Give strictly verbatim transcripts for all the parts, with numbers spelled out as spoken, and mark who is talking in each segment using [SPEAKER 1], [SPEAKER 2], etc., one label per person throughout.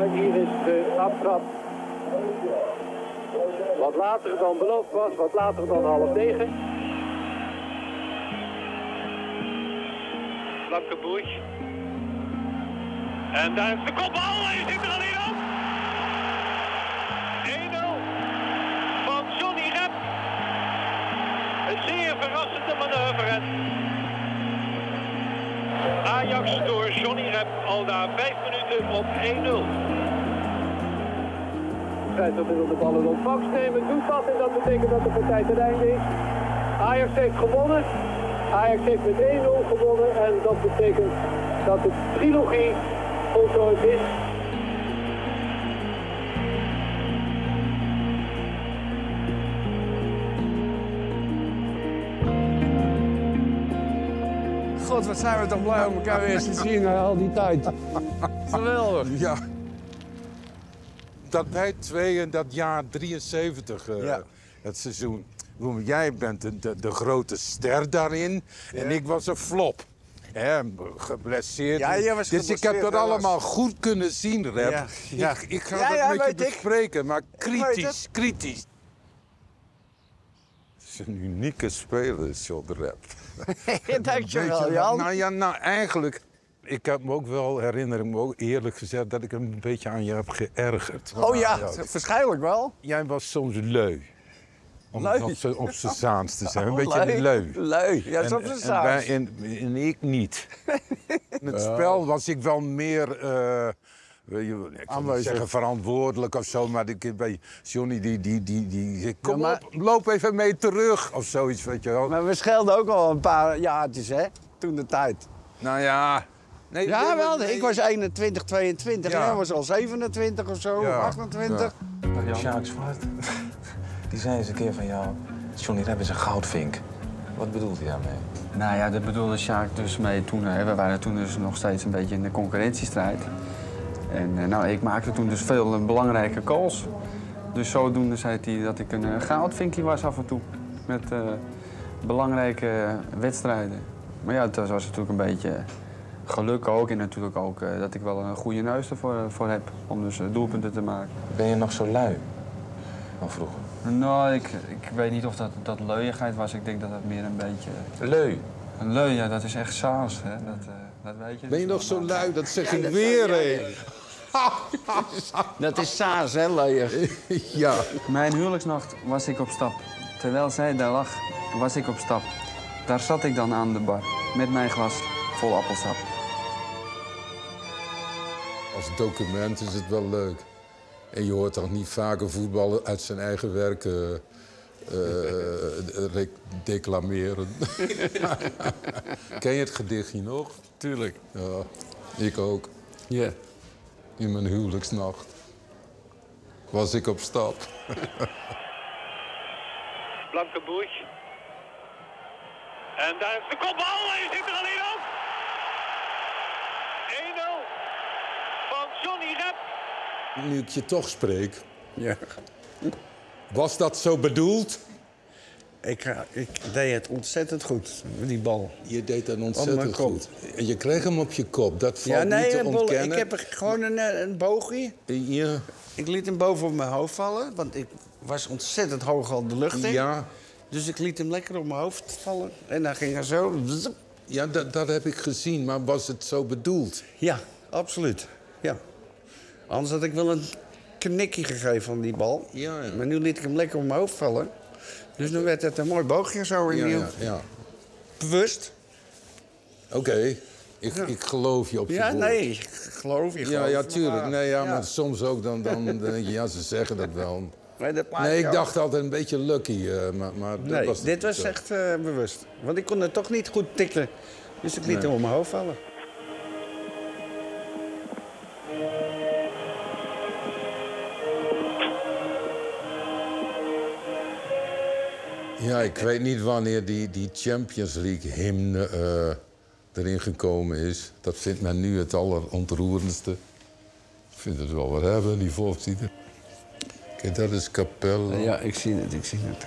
[SPEAKER 1] En hier is de aftrap. Wat later dan beloofd was, wat later dan half negen. Blankenburg. En daar is de kopbal, hij zit er alleen op. één nul van Johnny Rep. Een zeer verrassende manoeuvre. Ajax door Johnny Rep al na vijf minuten op één nul. Scheidsrechter wil de bal in ontvangst nemen, doet dat en dat betekent dat de partij ten einde is. Ajax heeft gewonnen. Ajax heeft met één nul gewonnen en dat betekent dat de trilogie voltooid is.
[SPEAKER 2] God, wat zijn we toch blij om elkaar weer te zien na al die tijd. Geweldig.
[SPEAKER 3] Ja. Dat wij twee en dat jaar drieënzeventig, uh, ja. Het seizoen. Jij bent de, de, de grote ster daarin ja. En ik was een flop. Hè, geblesseerd.
[SPEAKER 2] Ja, jij was
[SPEAKER 3] dus ik heb dat allemaal was... goed kunnen zien, Rep. Ja. Ja. Ik, ik ga ja, dat ja, met je bespreken, ik. maar kritisch, kritisch. Het is een unieke speler, John Rep.
[SPEAKER 2] Dank je wel, Jan.
[SPEAKER 3] Nou ja, nou eigenlijk... Ik heb me ook wel, herinner ik me ook eerlijk gezegd, dat ik een beetje aan je heb geërgerd.
[SPEAKER 2] Oh ja, ja. Waarschijnlijk wel.
[SPEAKER 3] Jij was soms lui. Om
[SPEAKER 2] lui.
[SPEAKER 3] op z'n Zaans te zijn. Een oh, beetje lui. lui.
[SPEAKER 2] Lui, ja, en, op z'n Zaans.
[SPEAKER 3] En, en, en ik niet. In het ja. spel was ik wel meer, uh, je, ik zou niet zeggen verantwoordelijk of zo, maar ik, bij Johnny die, die, die, die kom ja, maar... op, loop even mee terug of zoiets, weet je wel.
[SPEAKER 2] Maar we schelden ook al een paar jaartjes, hè, toen de tijd.
[SPEAKER 3] Nou ja... Nee,
[SPEAKER 2] ja,
[SPEAKER 3] nee,
[SPEAKER 2] wel.
[SPEAKER 3] nee.
[SPEAKER 2] Ik was eenentwintig, tweeëntwintig. Ja. Jij was al zevenentwintig of zo, ja. achtentwintig.
[SPEAKER 4] Ja. Sjaak Zwart, die zei eens een keer van jou... Johnny Rep is een goudvink. Wat bedoelt hij daarmee?
[SPEAKER 5] Nou ja, dat bedoelde Sjaak dus mee toen... Hè, we waren toen dus nog steeds een beetje in de concurrentiestrijd. En nou, ik maakte toen dus veel uh, belangrijke calls. Dus zodoende zei hij dat ik een uh, goudvinkje was af en toe. Met uh, belangrijke uh, wedstrijden. Maar ja, dat was natuurlijk een beetje... Geluk ook en natuurlijk ook uh, dat ik wel een goede neus ervoor uh, voor heb om dus uh, doelpunten te maken.
[SPEAKER 4] Ben je nog zo lui van vroeger?
[SPEAKER 5] Nou, ik, ik weet niet of dat, dat leuigheid was. Ik denk dat dat meer een beetje...
[SPEAKER 4] Leu?
[SPEAKER 5] Een leu, ja, dat is echt saus, hè. Dat, uh, dat weet je.
[SPEAKER 3] Ben je nog zo lui? Dat zeg ik weer, hé.
[SPEAKER 2] Dat is saas, hè, luier.
[SPEAKER 3] Ja.
[SPEAKER 5] Mijn huwelijksnacht was ik op stap. Terwijl zij daar lag, was ik op stap. Daar zat ik dan aan de bar met mijn glas vol appelsap.
[SPEAKER 3] Als document is het wel leuk. En je hoort toch niet vaker voetballen uit zijn eigen werk uh, uh, declameren. Ken je het gedichtje nog?
[SPEAKER 2] Tuurlijk.
[SPEAKER 3] Ja, ik ook.
[SPEAKER 2] Ja. Yeah.
[SPEAKER 3] In mijn huwelijksnacht was ik op stap.
[SPEAKER 1] Blankenburg. En daar is de kopbal, hij zit er alleen op. één nul van Johnny Rep.
[SPEAKER 3] Nu ik je toch spreek.
[SPEAKER 2] Ja.
[SPEAKER 3] Was dat zo bedoeld?
[SPEAKER 2] Ik, ik deed het ontzettend goed, die bal.
[SPEAKER 3] Je deed het ontzettend goed. En je kreeg hem op je kop, dat valt
[SPEAKER 2] ja, nee,
[SPEAKER 3] niet te ontkennen.
[SPEAKER 2] Ik heb er gewoon een, een boogje.
[SPEAKER 3] Ja.
[SPEAKER 2] Ik liet hem boven op mijn hoofd vallen, want ik was ontzettend hoog al de lucht in.
[SPEAKER 3] Ja.
[SPEAKER 2] Dus ik liet hem lekker op mijn hoofd vallen. En dan ging hij zo...
[SPEAKER 3] Ja, dat, dat heb ik gezien, maar was het zo bedoeld?
[SPEAKER 2] Ja, absoluut. Ja. Anders had ik wel een knikje gegeven aan die bal.
[SPEAKER 3] Ja, ja.
[SPEAKER 2] Maar nu liet ik hem lekker op mijn hoofd vallen. Dus nu werd het een mooi boogje zo in
[SPEAKER 3] ja,
[SPEAKER 2] die...
[SPEAKER 3] Ja, ja.
[SPEAKER 2] Bewust.
[SPEAKER 3] Oké, okay. ik, ja. ik geloof je op je
[SPEAKER 2] ja,
[SPEAKER 3] woord.
[SPEAKER 2] Ja, nee, geloof je.
[SPEAKER 3] Ja, ja, tuurlijk. Nee, ja,
[SPEAKER 2] ja.
[SPEAKER 3] Maar soms ook, dan, dan denk je, ja, ze zeggen dat wel.
[SPEAKER 2] Nee, dat
[SPEAKER 3] nee ik dacht altijd een beetje lucky, uh, maar, maar dat
[SPEAKER 2] nee,
[SPEAKER 3] was
[SPEAKER 2] dit was
[SPEAKER 3] zo.
[SPEAKER 2] echt uh, bewust. Want ik kon het toch niet goed tikken. Dus ik liet nee. hem op mijn hoofd vallen.
[SPEAKER 3] Ja, ik weet niet wanneer die, die Champions League hymne uh, erin gekomen is. Dat vindt men nu het allerontroerendste. Ik vind het wel wat hebben, die volkslieden. Kijk, dat is Capelle.
[SPEAKER 2] Ja, ik zie het, ik zie het.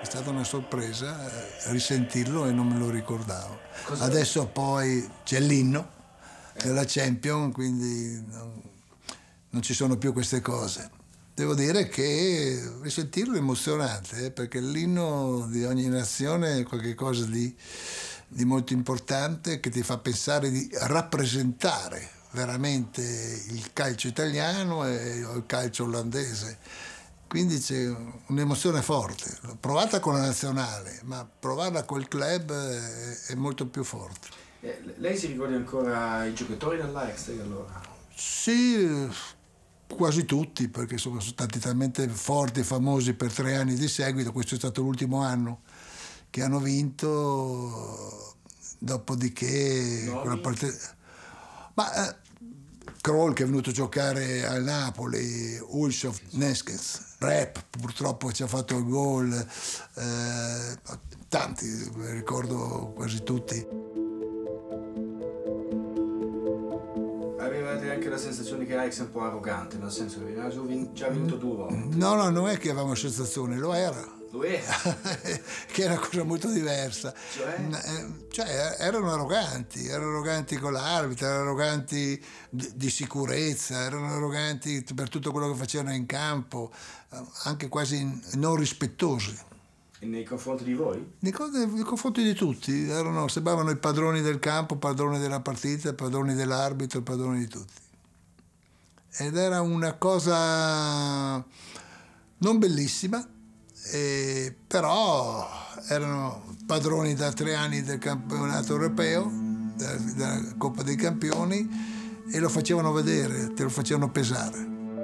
[SPEAKER 6] stata una sorpresa eh, risentirlo e non me lo ricordavo. Cosa? Adesso poi c'è l'inno della Champions, quindi non, non ci sono più queste cose. Devo dire che risentirlo è emozionante, eh, perché l'inno di ogni nazione è qualcosa di, di molto importante che ti fa pensare di rappresentare veramente il calcio italiano e il calcio olandese. Quindi c'è un'emozione forte. L'ho provata con la nazionale, ma provarla col club è, è molto più forte.
[SPEAKER 4] Eh, lei si ricorda ancora i giocatori dell'Ajax allora?
[SPEAKER 6] Sì, quasi tutti, perché sono stati talmente forti e famosi per tre anni di seguito. Questo è stato l'ultimo anno che hanno vinto, dopodiché no, quella partita... Ma eh, Kroll, che è venuto a giocare al Napoli, Ulshoff, Neskens, Rep purtroppo ci ha fatto il gol, eh, tanti, ricordo quasi tutti.
[SPEAKER 4] Avevate anche la sensazione che Ajax è un po' arrogante, nel senso che aveva già vinto due volte?
[SPEAKER 6] No, no, non è che avevamo sensazione, lo era.
[SPEAKER 4] Lo era?
[SPEAKER 6] Che è una cosa molto diversa.
[SPEAKER 4] Cioè?
[SPEAKER 6] Cioè, erano arroganti, erano arroganti con l'arbitro, erano arroganti di, di sicurezza, erano arroganti per tutto quello che facevano in campo, anche quasi non rispettosi.
[SPEAKER 4] E nei confronti di voi?
[SPEAKER 6] Nei, nei confronti di tutti, erano, sembravano i padroni del campo, padroni della partita, padroni dell'arbitro, padroni di tutti. Ed era una cosa non bellissima, Eh, però erano padroni da tre anni del campionato europeo, della, della Coppa dei Campioni, e lo facevano vedere, te lo facevano pesare.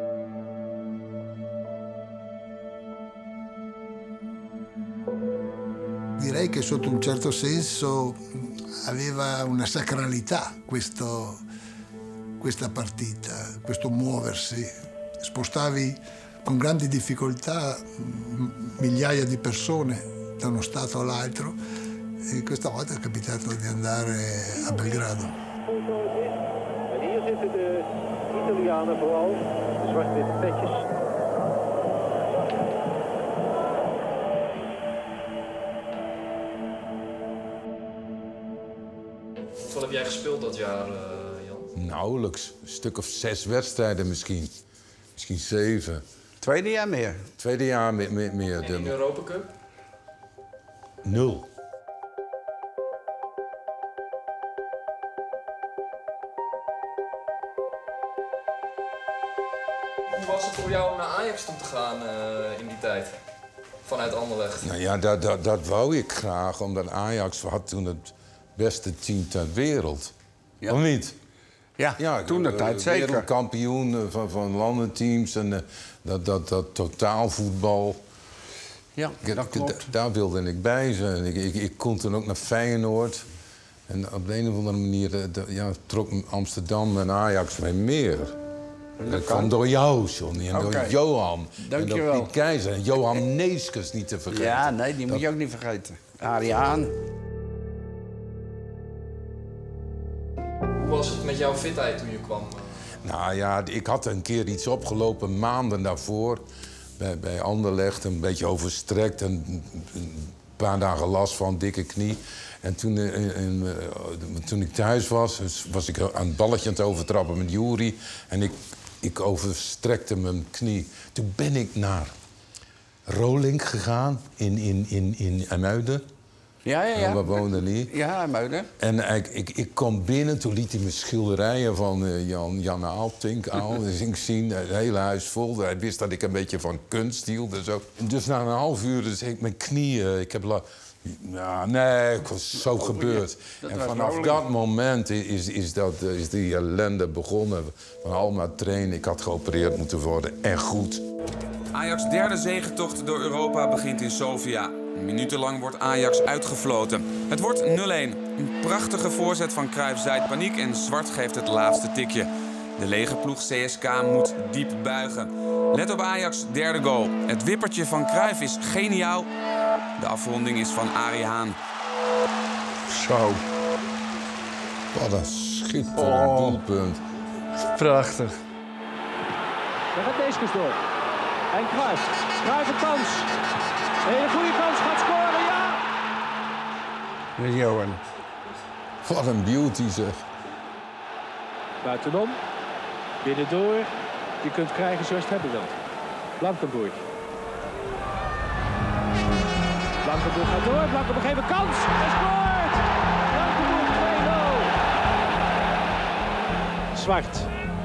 [SPEAKER 6] Direi che sotto un certo senso aveva una sacralità questo, questa partita, questo muoversi. Spostavi con grandi difficoltà migliaia di persone da uno stato all'altro, e questa volta è capitato di andare a Belgrado.
[SPEAKER 1] En hier zitten de Italianen vooral, de zwart-witte petjes.
[SPEAKER 7] Hoeveel heb jij gespeeld dat jaar, uh, Jan?
[SPEAKER 3] Nauwelijks. Een stuk of zes wedstrijden misschien. Misschien zeven.
[SPEAKER 2] Tweede jaar meer?
[SPEAKER 3] Tweede jaar meer. meer, meer
[SPEAKER 7] en in de Europa Cup?
[SPEAKER 3] Nul.
[SPEAKER 7] Hoe was het voor jou om naar Ajax toe te gaan uh, in die tijd? Vanuit Anderlecht?
[SPEAKER 3] Nou ja, dat, dat, dat wou ik graag, omdat Ajax had toen het beste team ter wereld.
[SPEAKER 2] Ja.
[SPEAKER 3] Of niet?
[SPEAKER 2] Ja, ja, toen de tijd zeker.
[SPEAKER 3] Wereldkampioen van, van landenteams en uh, dat, dat, dat totaalvoetbal.
[SPEAKER 2] Ja, dat klopt.
[SPEAKER 3] Daar wilde ik bij zijn. Ik, ik, ik kon toen ook naar Feyenoord. En op de een of andere manier uh, de, ja, trok Amsterdam en Ajax mij meer. Dat, dat kwam door jou, Johnny, en okay. door Johan.
[SPEAKER 2] Dank
[SPEAKER 3] en
[SPEAKER 2] je
[SPEAKER 3] door
[SPEAKER 2] wel.
[SPEAKER 3] Piet Keizer en Johan Neeskens niet te vergeten.
[SPEAKER 2] Ja, nee, die dat... moet je ook niet vergeten. Ariaan.
[SPEAKER 7] Hoe was het met jouw fitheid toen je kwam?
[SPEAKER 3] Nou ja, ik had een keer iets opgelopen maanden daarvoor. Bij, bij Anderlecht, een beetje overstrekt. En een paar dagen last van, dikke knie. En toen, in, in, toen ik thuis was, was ik aan het balletje aan het overtrappen met Juri. En ik, ik overstrekte mijn knie. Toen ben ik naar Rolink gegaan in, in, in, in IJmuiden.
[SPEAKER 2] Ja, ja, ja.
[SPEAKER 3] Waar woonde hij?
[SPEAKER 2] Ja, Muiden.
[SPEAKER 3] En ik, ik, ik kwam binnen, toen liet hij me schilderijen van uh, Jan, Jan Aaltink aan. Dus ik zien, het hele huis vol. Hij wist dat ik een beetje van kunst hield en zo. Dus na een half uur dus ik mijn knieën, ik heb... La, ja, nee, het was zo oh, gebeurd. Ja, en vanaf dat moment is, is, dat, is die ellende begonnen. Van allemaal trainen, ik had geopereerd moeten worden. En goed.
[SPEAKER 8] Ajax' derde zegentocht door Europa begint in Sofia. Minutenlang wordt Ajax uitgefloten. Het wordt nul-een. Een prachtige voorzet van Cruyff zaait paniek en Zwart geeft het laatste tikje. De lege ploeg C S K moet diep buigen. Let op Ajax' derde goal. Het wippertje van Cruyff is geniaal. De afronding is van Arie Haan.
[SPEAKER 3] Zo. Wat een schitterend oh. doelpunt.
[SPEAKER 2] Prachtig.
[SPEAKER 1] Daar gaat Neeskens door. En Cruyff. Cruyff een kans. Hele goede kans, gaat scoren, ja!
[SPEAKER 2] Met Johan.
[SPEAKER 3] Wat een beauty zeg.
[SPEAKER 1] Buitenom, binnendoor. Je kunt krijgen zoals je het hebben wilt. Blankenburg. Blankenburg gaat door, Blankenburg heeft een kans. Hij scoort! Blankenburg twee nul. Zwart.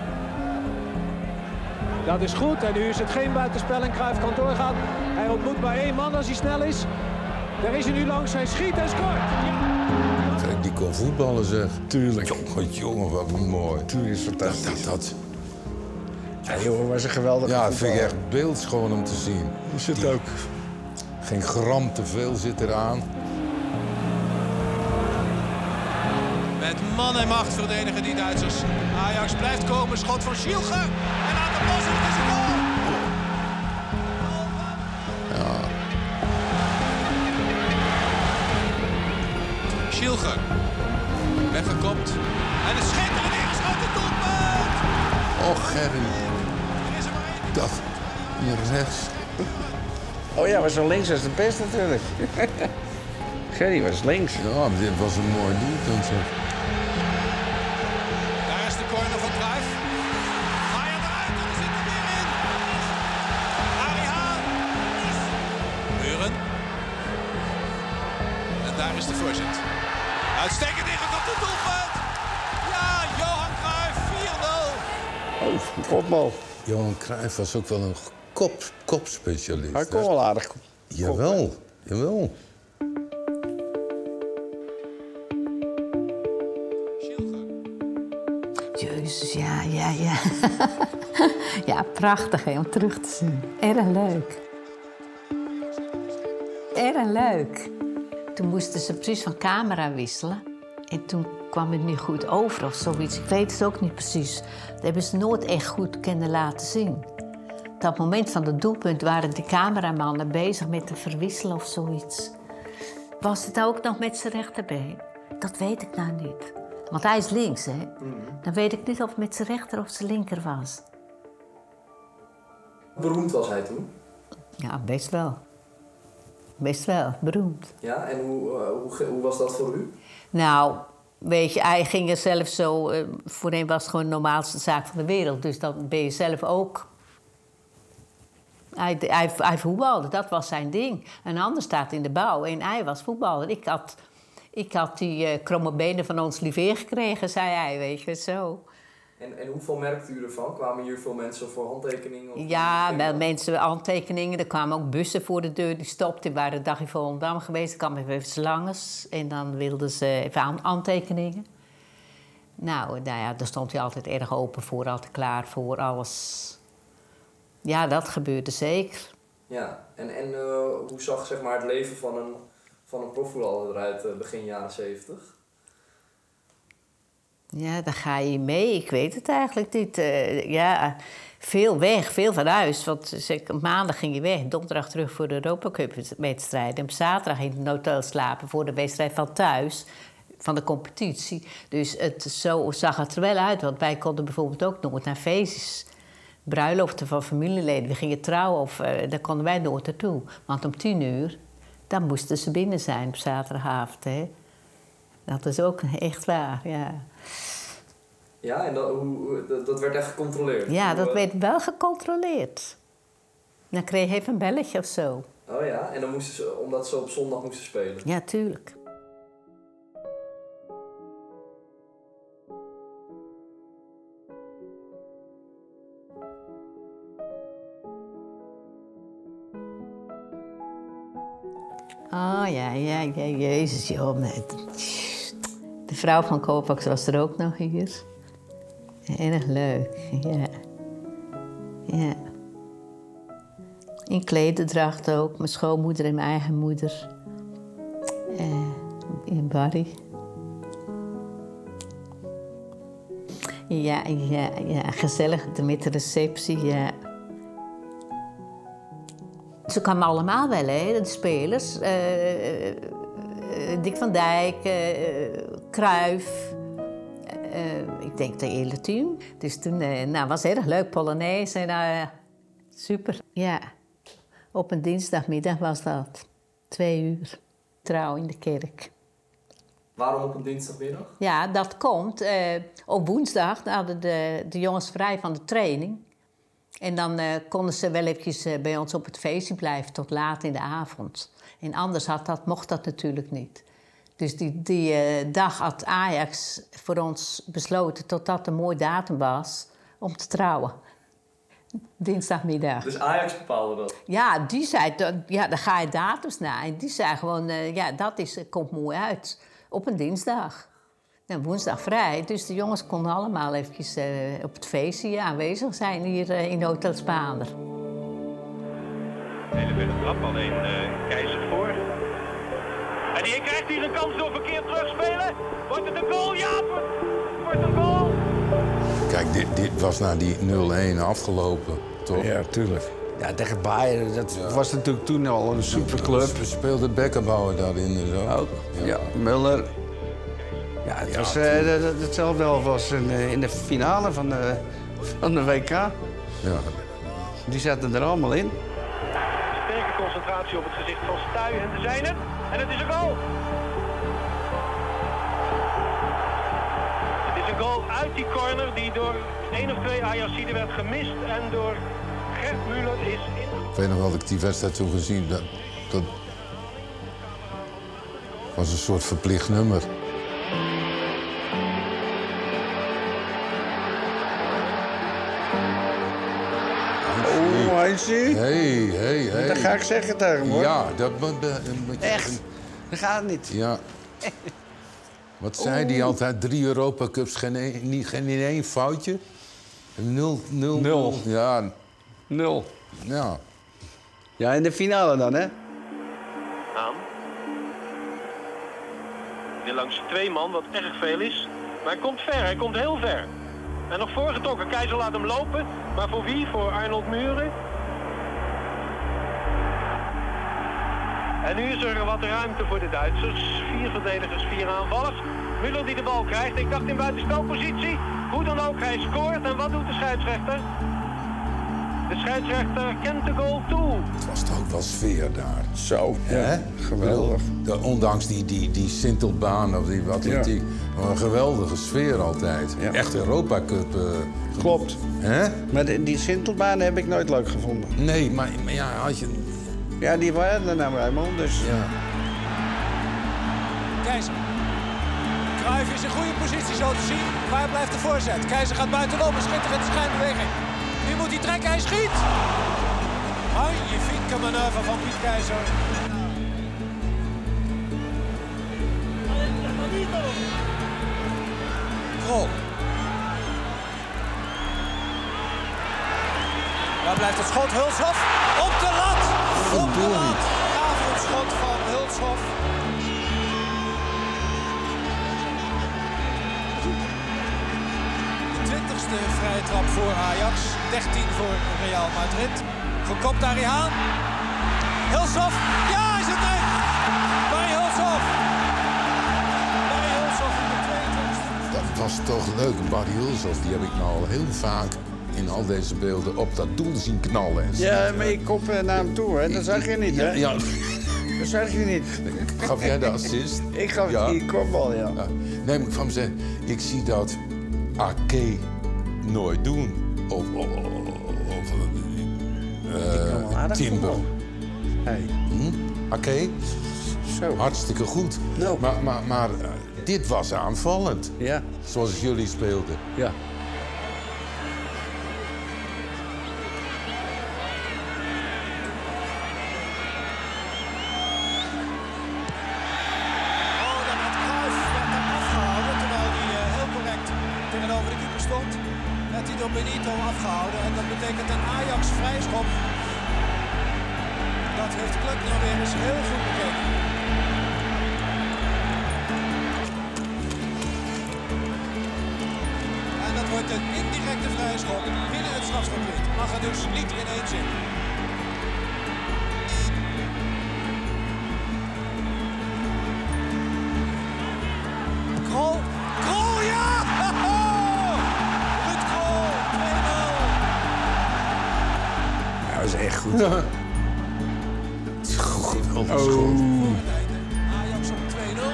[SPEAKER 1] Dat is goed en nu is het geen buitenspel en Cruijff kan doorgaan. Hij ontmoet maar één man als hij snel is. Daar is hij nu langs, hij schiet en scoort. Ja.
[SPEAKER 3] Kijk, die kon voetballen zeg.
[SPEAKER 2] Tuurlijk.
[SPEAKER 3] Jongen, jongen, wat mooi.
[SPEAKER 2] Tuurlijk is fantastisch.
[SPEAKER 3] Dat, dat.
[SPEAKER 2] Ja, jongen, was een geweldige
[SPEAKER 3] Ja, dat vind ik
[SPEAKER 2] voetballer.
[SPEAKER 3] echt beeldschoon om te zien.
[SPEAKER 2] Is het
[SPEAKER 3] Die-
[SPEAKER 2] ook.
[SPEAKER 3] Geen gram te veel zit eraan.
[SPEAKER 9] Met man en macht verdedigen die Duitsers. Ajax blijft komen, schot voor Schielge. En aan de bos, het is een goal.
[SPEAKER 3] Ja.
[SPEAKER 9] Schielge. Weggekopt. En een schitterend ingeschoten doelpunt.
[SPEAKER 3] Och, Gerry.
[SPEAKER 9] Er is er maar één.
[SPEAKER 3] Dat. Hier rechts.
[SPEAKER 2] Oh ja, maar zo links was het best natuurlijk. Gerry was links.
[SPEAKER 3] Ja, maar dit was een mooi doelpunt zeg.
[SPEAKER 9] Daar is de corner van Cruijff. Ga je eruit en er zit er weer in. Arie Haan. Muren. En daar is de voorzet. Uitstekend ingekopte doelpunt. Ja, Johan Cruijff, vier nul.
[SPEAKER 2] Oh, kopbal.
[SPEAKER 3] Johan Cruijff was ook wel een kop, kopspecialist.
[SPEAKER 2] Hij kon wel aardig.
[SPEAKER 3] Jawel, jawel.
[SPEAKER 10] Jezus, ja, ja, ja. Ja, prachtig hè, om terug te zien. Erg leuk. Erg leuk. Toen moesten ze precies van camera wisselen. En toen kwam het niet goed over of zoiets. Ik weet het ook niet precies. Dat hebben ze nooit echt goed kunnen laten zien. Op dat moment van het doelpunt waren die cameramannen bezig met te verwisselen of zoiets. Was het ook nog met zijn rechterbeen? Dat weet ik nou niet. Want hij is links, hè? Dan weet ik niet of het met zijn rechter of zijn linker was.
[SPEAKER 7] Beroemd was hij toen?
[SPEAKER 10] Ja, best wel. Best wel, beroemd.
[SPEAKER 7] Ja, en hoe, uh, hoe, hoe was dat voor u?
[SPEAKER 10] Nou, weet je, hij ging er zelf zo... Uh, voor hem was het gewoon de normaalste zaak van de wereld. Dus dan ben je zelf ook... Hij, hij, hij voetbalde, dat was zijn ding. Een ander staat in de bouw en hij was voetballer. Ik had, ik had die uh, kromme benen van ons liever gekregen, zei hij, weet je, zo.
[SPEAKER 7] En, en hoeveel merkte u ervan? Kwamen hier veel mensen voor handtekeningen? Of
[SPEAKER 10] Ja, wel mensen, handtekeningen. Er kwamen ook bussen voor de deur, die stopten. Die waren een dag in Volendam geweest. Er kwamen even slangers en dan wilden ze even handtekeningen. Nou, nou ja, daar stond hij altijd erg open voor, altijd klaar voor, alles. Ja, dat gebeurde zeker.
[SPEAKER 7] Ja, en, en uh, hoe zag zeg maar, het leven van een, van een profvoetballer eruit uh, begin jaren zeventig?
[SPEAKER 10] Ja, daar ga je mee. Ik weet het eigenlijk niet. Uh, ja, veel weg, veel van huis. Want zeg, maandag ging je weg, donderdag terug voor de Europa Cup wedstrijd. En op zaterdag in het hotel slapen voor de wedstrijd van thuis, van de competitie. Dus het, zo zag het er wel uit. Want wij konden bijvoorbeeld ook nooit naar feestjes. Bruiloften van familieleden. We gingen trouwen of uh, daar konden wij nooit naartoe. Want om tien uur, dan moesten ze binnen zijn op zaterdagavond. Hè. Dat is ook echt waar, ja.
[SPEAKER 7] Ja, en dat, hoe, dat, dat werd echt gecontroleerd?
[SPEAKER 10] Ja, dat
[SPEAKER 7] hoe,
[SPEAKER 10] werd wel gecontroleerd. Dan kreeg je even een belletje of zo.
[SPEAKER 7] Oh ja, en dan moesten ze, omdat ze op zondag moesten spelen?
[SPEAKER 10] Ja, tuurlijk. Oh ja, ja, ja, jezus, joh. De vrouw van Kovacs was er ook nog hier. Erg leuk, ja. Ja. In klededracht ook. Mijn schoonmoeder en mijn eigen moeder. Uh, in Barry. Ja, ja, ja, gezellig met de receptie, ja. Ze kwamen allemaal wel, hè, de spelers. Uh, uh, Dick van Dijk, uh, Cruijff. Uh, ik denk het hele team. Dus toen uh, nou, was het erg leuk, Polonaise. En, uh, super, ja. Op een dinsdagmiddag was dat. Twee uur. Trouw in de kerk.
[SPEAKER 7] Waarom op een dinsdagmiddag?
[SPEAKER 10] Ja, dat komt. Uh, op woensdag hadden de, de jongens vrij van de training. En dan uh, konden ze wel eventjes uh, bij ons op het feestje blijven tot laat in de avond. En anders had dat, mocht dat natuurlijk niet. Dus die, die uh, dag had Ajax voor ons besloten, totdat een mooi datum was, om te trouwen. Dinsdagmiddag.
[SPEAKER 7] Dus Ajax bepaalde dat?
[SPEAKER 10] Ja, die zei, ja, daar ga je datums naar. En die zei gewoon, uh, ja, dat is, komt mooi uit. Op een dinsdag. En woensdag vrij. Dus de jongens konden allemaal eventjes uh, op het feestje aanwezig zijn hier uh, in Hotel Spaander.
[SPEAKER 11] Hele wilde trap, alleen uh, Keizer voor. En die krijgt hier een kans door verkeerd terugspelen. Wordt het een goal? Ja, het wordt een goal.
[SPEAKER 3] Kijk, dit, dit was na die nul-een afgelopen, toch?
[SPEAKER 2] Ja, tuurlijk. Ja, tegen Bayern, dat ja. was natuurlijk toen al een superclub.
[SPEAKER 3] We speelden Beckenbauer daarin en zo.
[SPEAKER 2] Ook. Ja, ja Muller. Ja, het ja, was uh, hetzelfde als was in, uh, in de finale van de, van de W K.
[SPEAKER 3] Ja.
[SPEAKER 2] Die zaten er allemaal in.
[SPEAKER 11] Sterke concentratie op het gezicht van Stuy en de zijne. En het is een goal. Het is een goal uit die corner die door één of twee Ajaxiden werd gemist en door Gert Muller is in.
[SPEAKER 3] Ik weet nog wel dat ik die wedstrijd toen gezien dat, dat was een soort verplicht nummer.
[SPEAKER 2] Oh, hij zie.
[SPEAKER 3] Hey, hey, hey.
[SPEAKER 2] Dat ga ik zeggen tegen hem, hoor.
[SPEAKER 3] Ja, dat moet je...
[SPEAKER 2] Echt? Dat gaat niet.
[SPEAKER 3] Ja. Wat zei hij altijd? Drie Europa Cups, geen, een, niet, geen in één foutje. Nul, nul,
[SPEAKER 2] nul.
[SPEAKER 3] Ja.
[SPEAKER 2] Nul.
[SPEAKER 3] Ja.
[SPEAKER 2] Ja, in de finale dan, hè?
[SPEAKER 11] Aan. Weer langs twee man, wat erg veel is. Maar hij komt ver, hij komt heel ver. En nog voorgetrokken, Keizer laat hem lopen. Maar voor wie? Voor Arnold Muren. En nu is er wat ruimte voor de Duitsers. Vier verdedigers, vier aanvallers. Müller die de bal krijgt. Ik dacht in buitenspelpositie. Hoe dan ook, hij scoort. En wat doet de scheidsrechter? De scheidsrechter kent de goal toe.
[SPEAKER 3] Het was toch ook wel sfeer daar.
[SPEAKER 2] Zo, ja. Geweldig.
[SPEAKER 3] De, ondanks die, die, die sintelbaan of die atletiek. Ja. Een geweldige sfeer altijd. Ja. Echt Europa Cup. Uh,
[SPEAKER 2] Klopt.
[SPEAKER 3] Hè?
[SPEAKER 2] Maar die, die sintelbaan heb ik nooit leuk gevonden.
[SPEAKER 3] Nee, maar, maar ja, als je...
[SPEAKER 2] Ja, die waren er nou eenmaal, dus...
[SPEAKER 3] Ja.
[SPEAKER 9] Keizer. Cruijff is in goede positie zo te zien. Waar blijft de voorzet? Keizer gaat buitenom, een schitterende schijnbeweging. Nu moet hij trekken, hij schiet! Magnifieke manoeuvre van Piet Keizer. Krol. Waar blijft het schot? Hulshoff op de lat! Op de lat! Avondschot van Hulshoff. De twintigste vrije trap voor Ajax. dertien voor Real Madrid. Gekopt Arie Haan. Hulshoff. Ja, is het net! Barry Hulshoff. Barry Hulshoff in de tweeëntwintigste.
[SPEAKER 3] Dat was toch leuk. Barry Hulshoff, die heb ik nou al heel vaak in al deze beelden op dat doel zien knallen.
[SPEAKER 2] Ja, maar ik kop naar hem toe, hè? Dat zag je niet, hè?
[SPEAKER 3] Ja, ja.
[SPEAKER 2] Dat zag je niet.
[SPEAKER 3] Gaf jij de assist?
[SPEAKER 2] Ik gaf
[SPEAKER 3] ja.
[SPEAKER 2] die kopbal, ja. ja.
[SPEAKER 3] Nee, maar ik van zeggen, ik zie dat Ake nooit doen. Of, of, of uh, Timber.
[SPEAKER 2] Hey.
[SPEAKER 3] Hm? Ake?
[SPEAKER 2] Zo.
[SPEAKER 3] Hartstikke goed.
[SPEAKER 2] No.
[SPEAKER 3] Maar, maar, maar uh, dit was aanvallend.
[SPEAKER 2] Ja.
[SPEAKER 3] Zoals jullie speelden.
[SPEAKER 2] Ja.
[SPEAKER 9] Benito afgehouden en dat betekent een Ajax vrijschop. Dat heeft Kluk nog weer eens heel goed bekeken. En dat wordt een indirecte vrijschop binnen het strafschopgebied. Mag er dus niet in één zin. Krol. Krol, ja!
[SPEAKER 2] Dat is echt goed. Ja.
[SPEAKER 3] Geweldig schot.
[SPEAKER 9] Ajax op twee nul.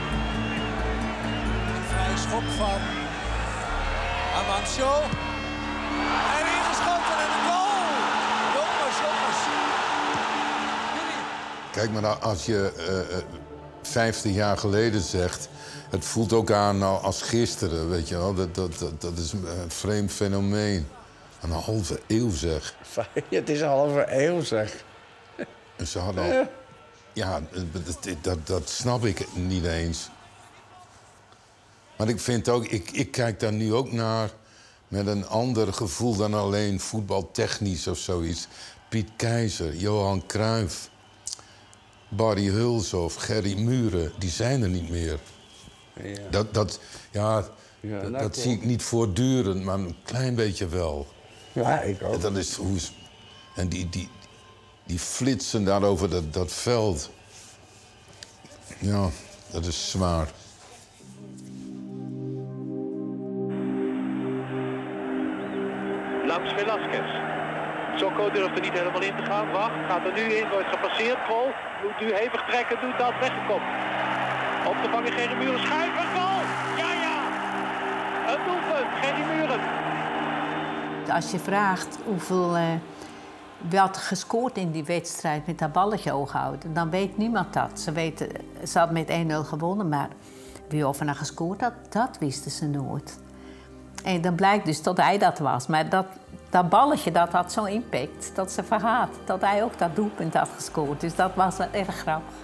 [SPEAKER 9] Een vrije schop van Amancio. En ingeschoten en een goal. Jongens, jongens.
[SPEAKER 3] Kijk, maar nou, als je uh, vijftig jaar geleden zegt... het voelt ook aan nou, als gisteren, weet je wel. Dat, dat, dat, dat is een vreemd fenomeen. Een halve eeuw, zeg.
[SPEAKER 2] Het is een halve eeuw, zeg.
[SPEAKER 3] En ze hadden al... Ja, dat, dat, dat snap ik niet eens. Maar ik vind ook... Ik, ik kijk daar nu ook naar met een ander gevoel dan alleen voetbaltechnisch of zoiets. Piet Keizer, Johan Cruijff, Barry Hulshoff, Gerry Muren, die zijn er niet meer. Ja. Dat, dat, ja, ja, dat, dat zie ik niet voortdurend, maar een klein beetje wel.
[SPEAKER 2] Ja, ik ook.
[SPEAKER 3] En, dat is hoe, en die, die, die flitsen daar over dat, dat veld. Ja, dat is zwaar.
[SPEAKER 11] Langs Velasquez. Sokko durft er niet helemaal in te gaan. Wacht, gaat er nu in, wordt gepasseerd. Krol moet nu hevig trekken, doet dat, weggekomen. Op te vangen Gerry Muren, schuiven, goal! Ja, ja! Een doelpunt, Gerry Muren.
[SPEAKER 10] Als je vraagt hoeveel uh, wat gescoord in die wedstrijd met dat balletje oog houden, dan weet niemand dat. Ze, weten, ze had met één nul gewonnen, maar wie of er nou gescoord had, dat wisten ze nooit. En dan blijkt dus dat hij dat was. Maar dat, dat balletje dat had zo'n impact dat ze vergaat dat hij ook dat doelpunt had gescoord. Dus dat was erg grappig.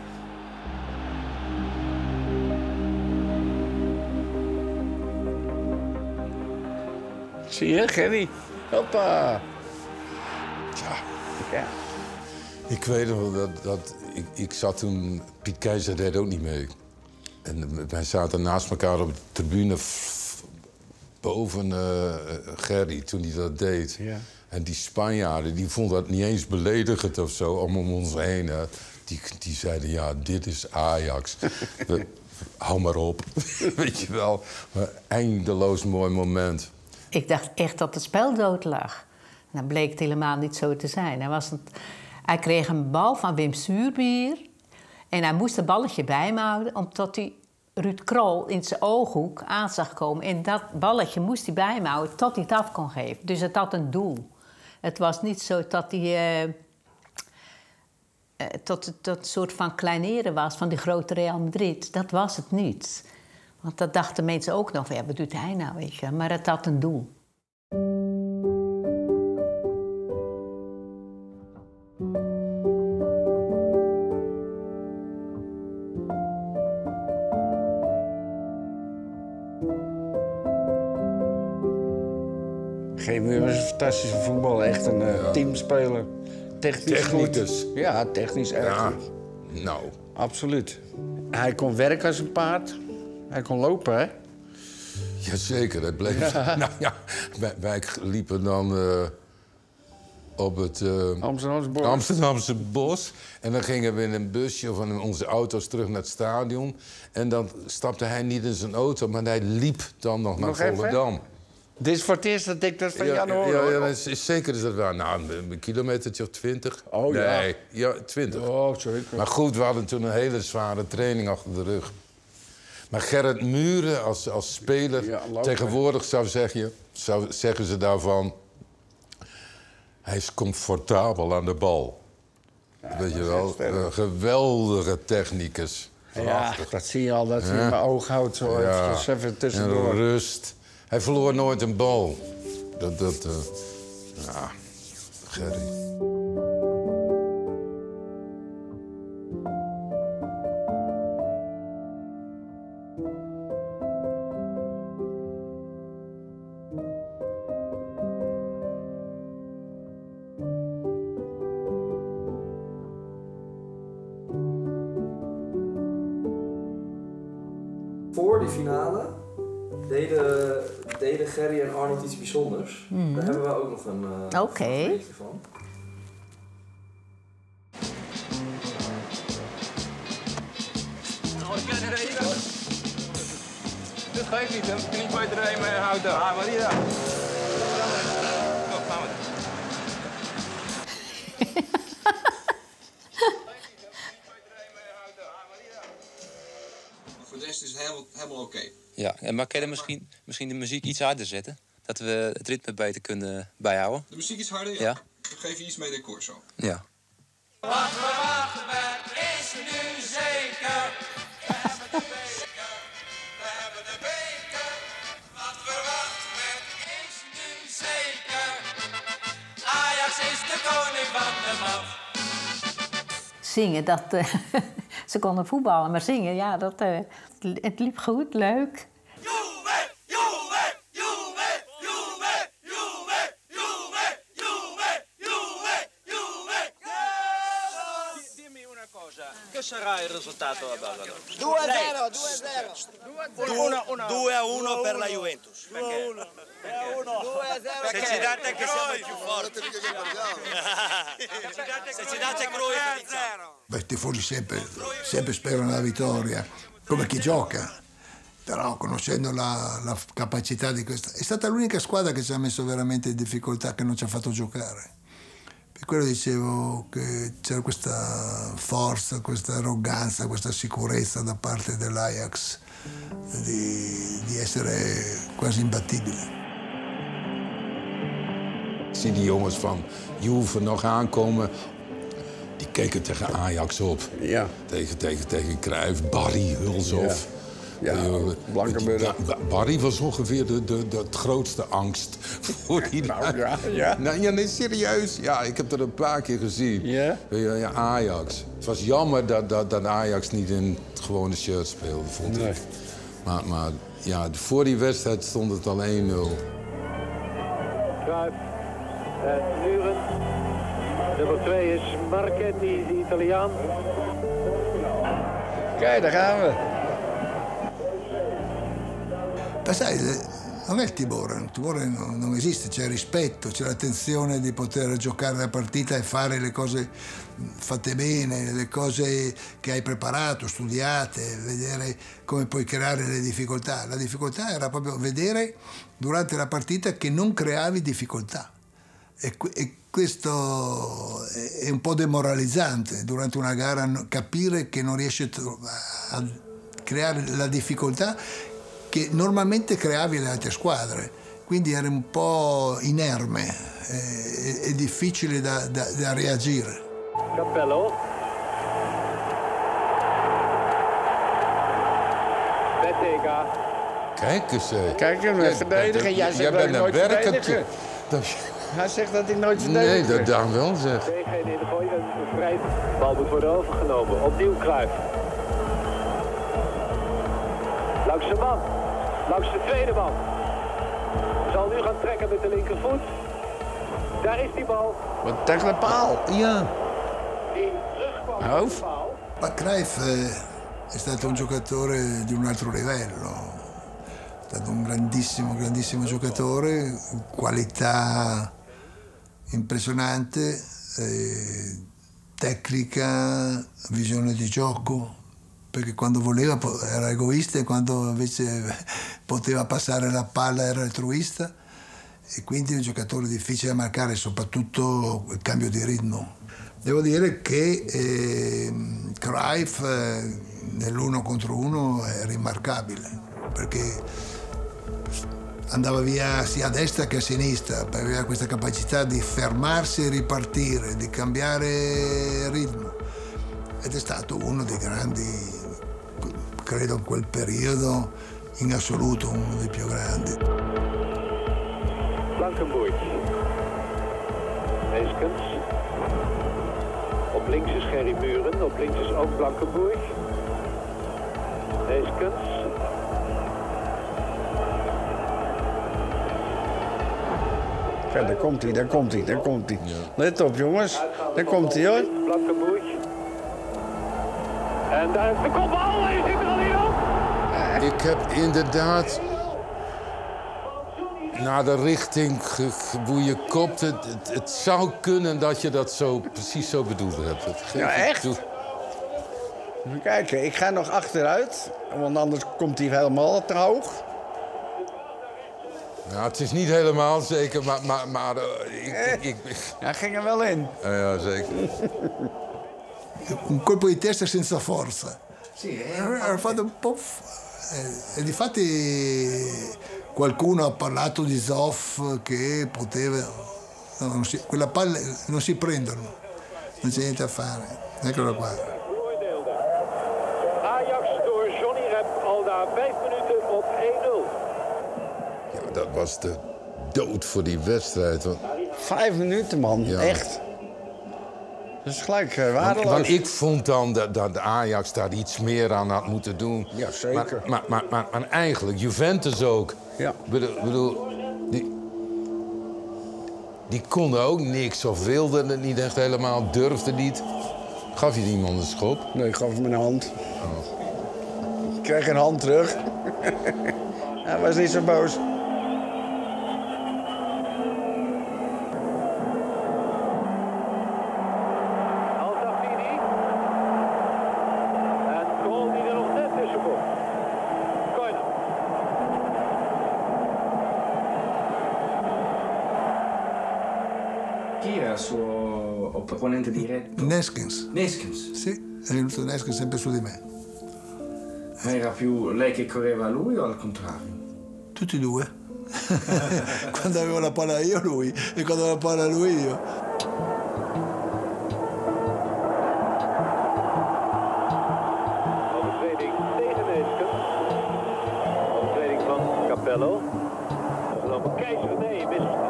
[SPEAKER 2] Zie je, Gerry? Hoppa.
[SPEAKER 3] Ja.
[SPEAKER 2] Ja.
[SPEAKER 3] Ik weet nog dat, dat ik, ik zat toen... Piet Keizer deed ook niet mee. En wij zaten naast elkaar op de tribune boven uh, Gerry toen hij dat deed. Ja. En die Spanjaarden die vonden dat niet eens beledigend of zo, om ons heen. Hè. Die, die zeiden, ja, dit is Ajax. We, hou maar op. Weet je wel. Maar eindeloos mooi moment.
[SPEAKER 10] Ik dacht echt dat het spel dood lag. En dat bleek het helemaal niet zo te zijn. Hij, was een, hij kreeg een bal van Wim Suurbier. En hij moest een balletje bij me houden, omdat hij Ruud Krol in zijn ooghoek aan zag komen. En dat balletje moest hij bij me houden tot hij het af kon geven. Dus het had een doel. Het was niet zo dat hij uh, uh, tot het tot soort van kleineren was van die grote Real Madrid. Dat was het niet. Want dat dachten mensen ook nog, ja, wat doet hij nou, weet je. Maar het had een doel.
[SPEAKER 2] Gerry Muren was een fantastische voetballer, echt een uh, ja. teamspeler. Technisch
[SPEAKER 3] Technicus.
[SPEAKER 2] goed. Ja, technisch erg
[SPEAKER 3] ja.
[SPEAKER 2] goed.
[SPEAKER 3] Nou.
[SPEAKER 2] Absoluut. Hij kon werken als een paard. Hij kon lopen, hè?
[SPEAKER 3] Jazeker, dat bleef. Ja. Nou ja, wij, wij liepen dan uh, op het uh,
[SPEAKER 2] Amsterdamse bos.
[SPEAKER 3] Amsterdamse bos. En dan gingen we in een busje of in onze auto's terug naar het stadion. En dan stapte hij niet in zijn auto, maar hij liep dan nog, nog naar Volendam.
[SPEAKER 2] Dit is voor het eerst dat ik dat van
[SPEAKER 3] ja,
[SPEAKER 2] Jan hoor.
[SPEAKER 3] Ja, ja, is, is zeker is dat waar. Nou, een kilometertje of twintig.
[SPEAKER 2] Oh ja.
[SPEAKER 3] Nee, ja, twintig.
[SPEAKER 2] Oh, sorry.
[SPEAKER 3] Maar goed, we hadden toen een hele zware training achter de rug. Maar Gerrit Muren als, als speler, ja, tegenwoordig zou, zeg je, zou zeggen ze daarvan... hij is comfortabel aan de bal. Ja, weet je wel, een geweldige technicus.
[SPEAKER 2] Ja, dat zie je al, dat hij ja. in mijn oog houdt zo ja. even, even tussendoor.
[SPEAKER 3] En rust. Hij verloor nooit een bal. Dat, dat, uh, ja, Gerry.
[SPEAKER 7] Voor die finale deden, deden Gerry en Arnold iets bijzonders. Mm. Daar hebben we ook nog een uh,
[SPEAKER 10] okay.
[SPEAKER 7] beetje van.
[SPEAKER 12] Dat geeft niet, dan kun je niet bij iedereen mee houden. Ah, maar hier.
[SPEAKER 13] helemaal oké. Okay.
[SPEAKER 14] Ja, maar kan je misschien, misschien de muziek iets harder zetten? Dat we het ritme beter kunnen bijhouden.
[SPEAKER 13] De muziek iets harder? Ja.
[SPEAKER 14] Ja.
[SPEAKER 13] Dan geef je iets mee decor zo.
[SPEAKER 14] Ja.
[SPEAKER 15] Wat verwachten we is nu zeker. We hebben de beker, we hebben de beker. Wat verwachten we is nu zeker. Ajax is de koning van de man.
[SPEAKER 10] Zingen, dat, uh, ze konden voetballen, maar zingen, ja, dat, uh, het liep goed, leuk.
[SPEAKER 16] Che sarà il risultato allora?
[SPEAKER 17] due a zero, due a zero.
[SPEAKER 16] due a uno per la Juventus.
[SPEAKER 17] due a uno. due a zero.
[SPEAKER 16] Se ci date che siamo i più forti. Se ci date Cruyff vinciamo.
[SPEAKER 6] Beh, i tifosi sempre, sempre sperano la vittoria, come chi gioca. Però conoscendo la, la capacità di questa... È stata l'unica squadra che ci ha messo veramente in difficoltà, che non ci ha fatto giocare. Per quello dicevo che c'era questa forza, questa arroganza, questa sicurezza da parte dell'Ajax di, di essere quasi imbattibile.
[SPEAKER 3] Ik zie die jongens van Juve nog aankomen. Die keken tegen Ajax op.
[SPEAKER 2] Ja.
[SPEAKER 3] Tegen, tegen, tegen Cruijff, Barry, Hulshoff.
[SPEAKER 2] Ja. Ja, Blankenburg.
[SPEAKER 3] Barry was ongeveer de, de, de, het grootste angst voor die...
[SPEAKER 2] Nou, ja, ja.
[SPEAKER 3] Nou, ja, nee, serieus. Ja, ik heb dat een paar keer gezien.
[SPEAKER 2] Ja?
[SPEAKER 3] Ja, Ajax. Het was jammer dat, dat, dat Ajax niet in het gewone shirt speelde, vond ik.
[SPEAKER 2] Nee.
[SPEAKER 3] Maar, maar ja, voor die wedstrijd stond het al één nul.
[SPEAKER 1] Cruijff en Muren. Nummer twee is Marchetti, de Italiaan.
[SPEAKER 2] Kijk, daar gaan we.
[SPEAKER 6] Ma sai, non è il timore, il timore non, non esiste, c'è rispetto, c'è l'attenzione di poter giocare la partita e fare le cose fatte bene, le cose che hai preparato, studiate, vedere come puoi creare le difficoltà. La difficoltà era proprio vedere durante la partita che non creavi difficoltà. E, e questo è un po' demoralizzante durante una gara, capire che non riesci a creare la difficoltà che normalmente creavi le altre squadre, quindi eri un po' inerme e, e difficile da, da, da reagire.
[SPEAKER 1] Capello. Bettega.
[SPEAKER 3] Kijk eens. Uh,
[SPEAKER 2] Kijk hem, ja, verdedigen. Jij zegt dat ik nooit verdedigen. Hij zegt dat ik nooit verdedigen.
[SPEAKER 3] Nee, dat dan wel zeg.
[SPEAKER 1] Degene in de gooi, een vrij bal moet worden overgenomen. Opnieuw Cruijff. Langs de man. Langs de tweede man. Zal nu gaan trekken met de linkervoet. Daar is die bal.
[SPEAKER 2] Wat tegen de paal.
[SPEAKER 6] Ja.
[SPEAKER 1] Die terugkwam
[SPEAKER 2] Hoofd.
[SPEAKER 1] op de paal.
[SPEAKER 6] Ma Cruijff eh, è stato un giocatore di un altro livello, è stato un grandissimo, grandissimo giocatore, qualità impressionante, eh, tecnica, visione di gioco, perché quando voleva era egoista e quando invece poteva passare la palla era altruista, e quindi un giocatore difficile da marcare, soprattutto il cambio di ritmo. Devo dire che eh, Cruyff eh, nell'uno contro uno è rimarcabile, perché andava via sia a destra che a sinistra, aveva questa capacità di fermarsi e ripartire, di cambiare ritmo, ed è stato uno dei grandi, credo in quel periodo, in assoluto uno dei più grandi.
[SPEAKER 1] Blankenburg. Neeskens. Op links is Gerry Muren, op links is ook Blankenburg. Neeskens.
[SPEAKER 2] Ja, daar komt hij, daar komt hij, daar komt hij. Let op jongens, daar komt hij hoor.
[SPEAKER 1] Blankenburg. En daar is de kopbal, hij zit er al niet op.
[SPEAKER 3] Ik heb inderdaad naar de richting hoe je kopt. Het, het, het zou kunnen dat je dat zo, precies zo bedoeld hebt. Dat geef
[SPEAKER 2] Ja,
[SPEAKER 3] ik
[SPEAKER 2] echt?
[SPEAKER 3] toe.
[SPEAKER 2] Even kijken, ik ga nog achteruit, want anders komt hij helemaal te hoog.
[SPEAKER 3] Nou, het is niet helemaal zeker, maar... maar, maar uh, ik, ik, ik...
[SPEAKER 2] Hij ging er wel in.
[SPEAKER 3] Ja, ja, zeker.
[SPEAKER 6] Un colpo di testa senza forza.
[SPEAKER 10] Sì,
[SPEAKER 6] ha fatto un po', E, e difatti qualcuno ha parlato di Zoff che poteva... No, non si, quella palla non si prendono, non c'è niente a fare. Eccolo qua.
[SPEAKER 11] Ajax door Johnny Rep al na vijf minuten op één nul.
[SPEAKER 3] Ja, dat was de dood voor die wedstrijd. Want...
[SPEAKER 2] Vijf minuten, man. Ja. Echt. Dat is gelijk uh, waardeloos.
[SPEAKER 3] Want, want ik vond dan dat, dat de Ajax daar iets meer aan had moeten doen.
[SPEAKER 2] Ja, zeker.
[SPEAKER 3] Maar, maar, maar, maar, maar eigenlijk, Juventus ook.
[SPEAKER 2] Ja.
[SPEAKER 3] Ik bedoel, bedoel die, die konden ook niks of wilden het niet echt helemaal, durfden niet. Gaf je iemand een schop?
[SPEAKER 2] Nee, ik gaf hem een hand. Oh. Ik kreeg een hand terug. Hij was niet zo boos.
[SPEAKER 5] Suo opponente diretto?
[SPEAKER 6] Neskens.
[SPEAKER 5] Neskens?
[SPEAKER 6] Sì, è venuto Neskens sempre su di me.
[SPEAKER 5] Ma era più lei che correva a lui o al contrario?
[SPEAKER 6] Tutti e due. Quando avevo la palla io lui e quando avevo la palla lui io.
[SPEAKER 1] Overtreding tegen Neskens. Overtreding van Capello. En dan Keizer, nee, misverstand.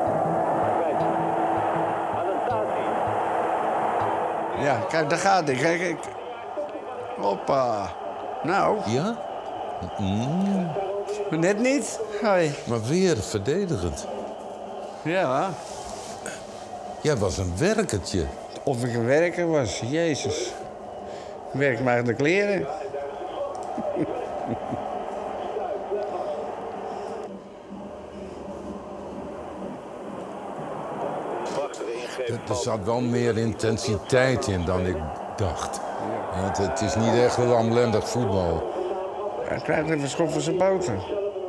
[SPEAKER 2] Ja, kijk, daar gaat hij. Kijk, kijk. Hoppa. Nou.
[SPEAKER 3] Ja? Mm.
[SPEAKER 2] Net niet. Hoi.
[SPEAKER 3] Maar weer verdedigend.
[SPEAKER 2] Ja.
[SPEAKER 3] Jij was een werkertje.
[SPEAKER 2] Of ik een werker was, jezus. Ik werk maar in de kleren.
[SPEAKER 3] Er zat wel meer intensiteit in dan ik dacht. Ja, het, het is niet echt een lamlendig voetbal.
[SPEAKER 2] Hij krijgt even schop van zijn poten.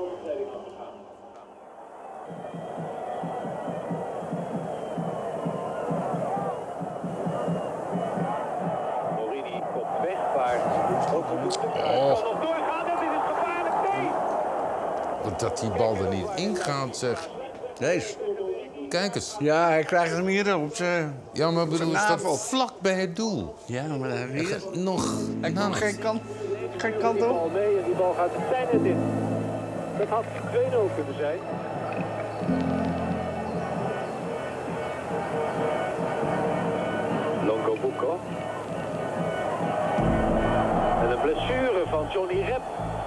[SPEAKER 1] Morini komt weg, maar ook
[SPEAKER 3] Oh.
[SPEAKER 1] kan nog doorgaan. Dat is het gevaarlijk. Nee.
[SPEAKER 3] Dat die bal er niet ingaat, zeg.
[SPEAKER 2] Deze.
[SPEAKER 3] Kijk eens.
[SPEAKER 2] Ja, hij krijgt hem hier op zijn
[SPEAKER 3] Ja, maar bedoel, is dat
[SPEAKER 2] navel.
[SPEAKER 3] vlak bij het doel?
[SPEAKER 2] Ja, maar daar weer.
[SPEAKER 3] Nog.
[SPEAKER 2] Hij kwam geen kant, geen kant
[SPEAKER 1] Die
[SPEAKER 2] op.
[SPEAKER 1] bal mee en die bal gaat het zijnet in. Dat had twee nul kunnen zijn. Longo Bucco. En een blessure van Johnny Rep.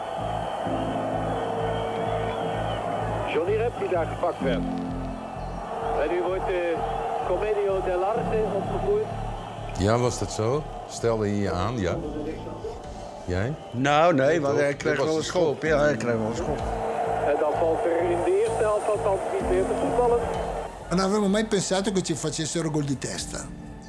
[SPEAKER 1] Johnny Rep die daar gepakt werd. En nu wordt de Commedio dell'Arte opgevoerd.
[SPEAKER 3] Ja, was dat zo? Stelde je je aan, ja? Jij?
[SPEAKER 2] Nou, nee, want hij kreeg wel een schop. Ja, hij kreeg wel een schop.
[SPEAKER 1] En dan valt er in de eerste helft althans niet meer te voetballen.
[SPEAKER 6] Non avremmo mai pensato che ci facessero gol di testa.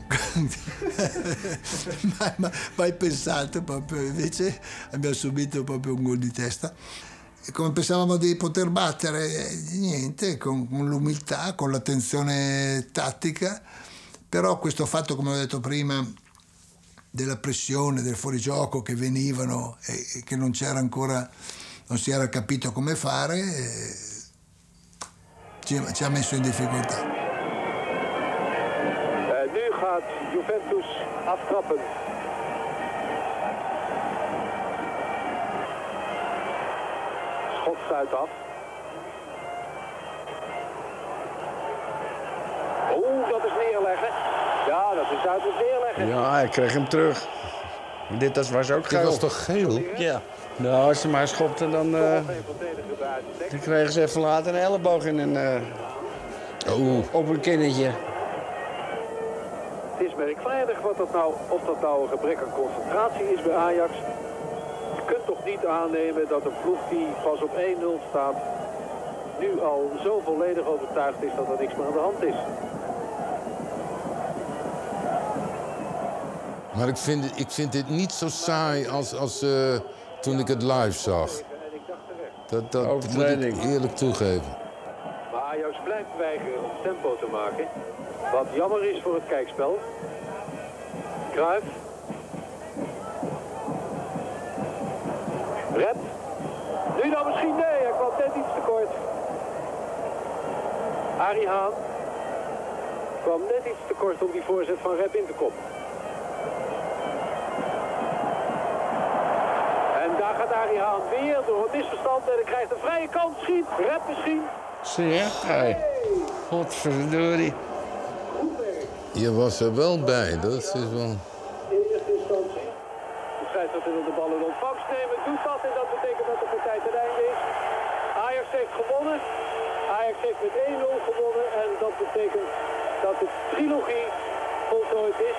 [SPEAKER 6] mai, mai, mai pensato proprio, invece abbiamo subito proprio un gol di testa. E come pensavamo di poter battere, niente, con, con l'umiltà, con l'attenzione tattica, però questo fatto, come ho detto prima, della pressione, del fuorigioco che venivano e, e che non c'era ancora, non si era capito come fare, e ci, ci ha messo in difficoltà.
[SPEAKER 1] Uh, nu gaat Juventus aftrappen. Schot stuit af. Oeh, dat is neerleggen. Ja, dat is uit het neerleggen.
[SPEAKER 2] Ja, hij kreeg hem terug. Dit was ook geel.
[SPEAKER 3] Dit was toch geel?
[SPEAKER 2] Ja. Nou, als ze maar schopte, dan, uh, dan kregen ze even later een elleboog in een, uh,
[SPEAKER 3] oh.
[SPEAKER 2] op een kinnetje.
[SPEAKER 1] Het is merkwaardig wat dat nou, of dat nou een gebrek aan concentratie is bij Ajax. Je kunt toch niet aannemen dat een ploeg die pas op één nul staat, nu al zo volledig overtuigd is dat er niks meer aan de hand is.
[SPEAKER 3] Maar ik vind, ik vind dit niet zo saai als, als uh, toen ik het live zag. Dat, dat moet ik eerlijk toegeven.
[SPEAKER 1] Maar Ajax blijft weigeren om tempo te maken. Wat jammer is voor het kijkspel. Cruijff. Rep. net iets te kort. Arie Haan kwam net iets te kort om die voorzet van Rep in te koppen. En daar gaat Arie Haan weer door een misverstand en hij krijgt een vrije kans. Schiet, Rep misschien.
[SPEAKER 2] Zie je? Hey. Godverdorie.
[SPEAKER 3] Je was er wel bij, dat is wel...
[SPEAKER 1] In eerste instantie. De scheidsrechter wil de bal in ontvangst nemen. Doet dat en dat betekent dat de partij ten einde is. Ajax heeft gewonnen. Ajax heeft met één nul gewonnen. En dat betekent dat de trilogie voltooid is.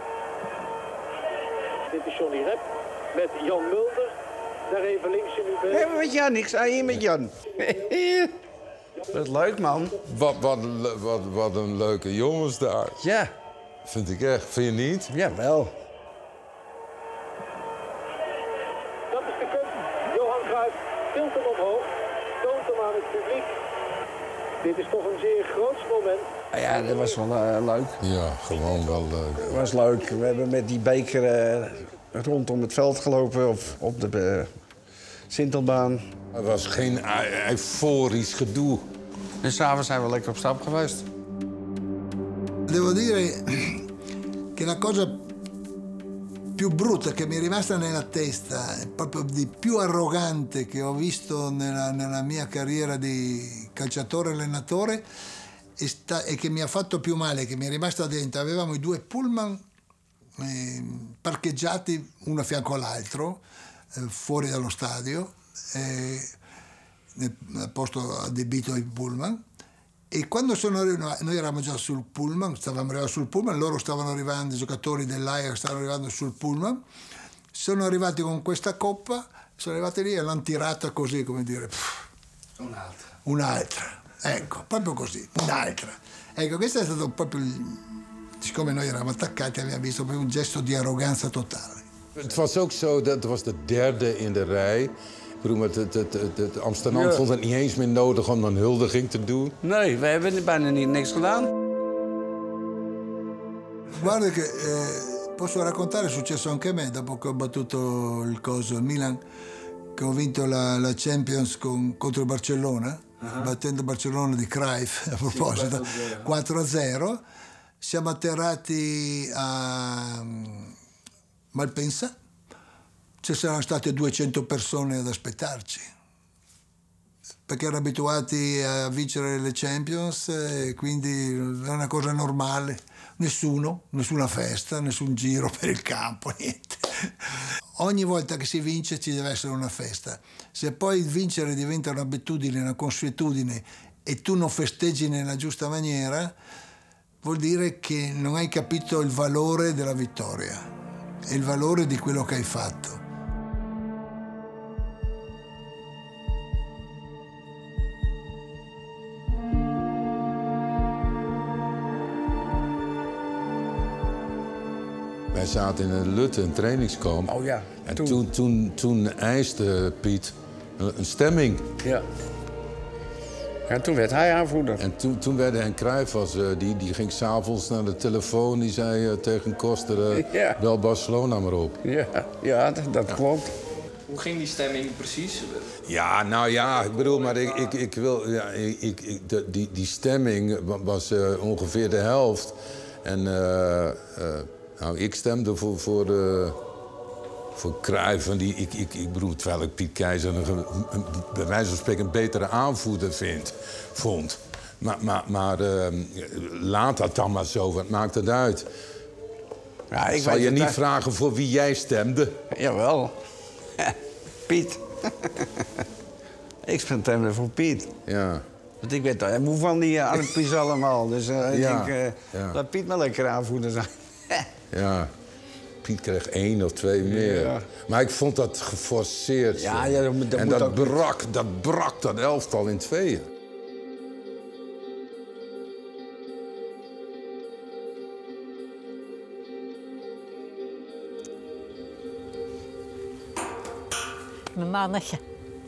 [SPEAKER 1] Dit is Johnny Rep met Jan Mulder. Daar even links in uw beeld.
[SPEAKER 2] Nee, met Jan, ik sta hier met Jan. Dat is leuk, man.
[SPEAKER 3] Wat, wat, wat, wat een leuke jongens daar.
[SPEAKER 2] Ja.
[SPEAKER 3] Vind ik echt. Vind je niet?
[SPEAKER 2] Jawel.
[SPEAKER 1] Dat is de kunst. Johan Cruijff tilt hem omhoog. Toont hem aan het publiek. Dit is toch een zeer groot moment.
[SPEAKER 2] Ja, dat was wel uh, leuk.
[SPEAKER 3] Ja, gewoon wel leuk.
[SPEAKER 2] Dat was leuk. We hebben met die beker uh, rondom het veld gelopen of op de uh, Sintelbaan.
[SPEAKER 3] Het was geen euforisch gedoe.
[SPEAKER 2] Dus s'avonds zijn we lekker op stap geweest.
[SPEAKER 6] Devo dire che la cosa più brutta che mi è rimasta nella testa, proprio di più arrogante che ho visto nella, nella mia carriera di calciatore-allenatore e, sta, e che mi ha fatto più male, che mi è rimasta dentro. Avevamo i due pullman eh, parcheggiati uno a fianco all'altro, eh, fuori dallo stadio, eh, nel posto adibito ai pullman. E quando sono arrivati, noi eravamo già sul pullman, stavamo arrivando sul pullman, loro stavano arrivando, i giocatori dell'Ajax stavano arrivando sul pullman, sono arrivati con questa coppa, sono arrivati lì e l'hanno tirata così, come dire, pff,
[SPEAKER 2] un'altra.
[SPEAKER 6] Un'altra, ecco, proprio così, un'altra. Ecco, questo è stato proprio, il, siccome noi eravamo attaccati, abbiamo visto proprio un gesto di arroganza totale.
[SPEAKER 3] Het was ook zo, dat was de derde in de rij. Ik bedoel, het, het, het, het, het Amsterdam ja. vond het niet eens meer nodig om een huldiging te doen.
[SPEAKER 2] Nee, we hebben bijna niet, niks gedaan.
[SPEAKER 6] Guarda che eh, posso raccontare, è successo anche a me dopo che ho battuto il coso il Milan, che ho vinto la, la Champions con, contro il Barcellona, uh-huh. battendo Barcellona di Cruyff, a proposito, sì, quattro a zero. Siamo atterrati a Malpensa. Ci saranno state duecento persone ad aspettarci, perché erano abituati a vincere le Champions e quindi è una cosa normale. Nessuno, nessuna festa, nessun giro per il campo, niente. Ogni volta che si vince ci deve essere una festa. Se poi vincere diventa un'abitudine, una consuetudine e tu non festeggi nella giusta maniera, vuol dire che non hai capito il valore della vittoria e il valore di quello che hai fatto.
[SPEAKER 3] Wij zaten in een Lutte, een trainingskamp.
[SPEAKER 2] Oh ja,
[SPEAKER 3] en
[SPEAKER 2] toen.
[SPEAKER 3] Toen, toen, toen eiste Piet een, een stemming.
[SPEAKER 2] Ja. En toen werd hij aanvoerder.
[SPEAKER 3] En toen, toen werd hij, en Cruijff was, uh, die, die ging s'avonds naar de telefoon. Die zei uh, tegen Koster, uh, ja. bel Barcelona maar op.
[SPEAKER 2] Ja, ja dat, dat ja. klopt.
[SPEAKER 7] Hoe ging die stemming precies?
[SPEAKER 3] Ja, nou ja, ik bedoel, maar ik, ik, ik wil... Ja, ik, ik, de, die, die stemming was uh, ongeveer de helft. En... Uh, uh, Nou, ik stemde voor, voor, uh, voor Cruijff. En die, ik, ik, ik bedoel, terwijl ik Piet Keizer een, een, een, bij wijze van spreken een betere aanvoerder vind, vond. Maar, maar, maar uh, laat dat dan maar zo, wat maakt het uit? Ja, ik zal je niet uit... vragen voor wie jij stemde.
[SPEAKER 2] Jawel. Piet. Ik stemde voor Piet.
[SPEAKER 3] Ja.
[SPEAKER 2] Want ik weet al, moe van die Arpies allemaal. Dus uh, ik
[SPEAKER 3] ja.
[SPEAKER 2] denk, uh, ja. laat Piet maar lekker aanvoerder zijn.
[SPEAKER 3] Ja, Piet kreeg één of twee meer. Ja. Maar ik vond dat geforceerd.
[SPEAKER 2] Ja, ja, dat, dat
[SPEAKER 3] en
[SPEAKER 2] moet
[SPEAKER 3] dat,
[SPEAKER 2] ook
[SPEAKER 3] brak, dat brak dat elftal in tweeën.
[SPEAKER 10] Mijn mannetje.